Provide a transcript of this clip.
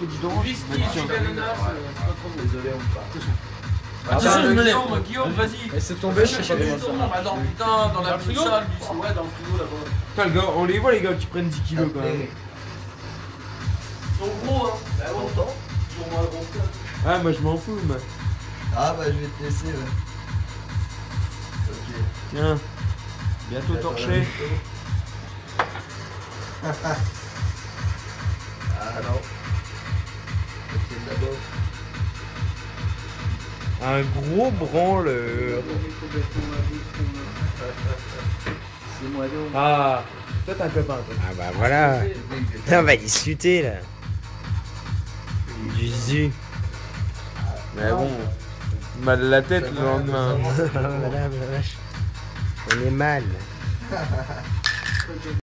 jus d'orange. Whisky, jus d'ananas, c'est pas trop bon. Désolé, on part. Attention, Guillaume, vas-y. Et c'est tombé, je sais pas comment ça. Ah non, putain, dans la petite salle, ouais, dans le frigo là-bas. Putain, le gars, on les voit les gars qui prennent 10 kilos quand même. Ils sont gros, hein. Bah, longtemps. Ils sont moins gros que ça. Ah, moi je m'en fous, moi. Ah bah je vais te laisser, ouais. Ok. Tiens. Bientôt torché. Ah non. Ok, d'abord. Un gros branleur. C'est moi donc. Ah, toi t'as un copain, toi. Ah bah voilà. On va discuter là. Du zu. Mais bon, mal la tête le lendemain. Madame, la vache. On est mal.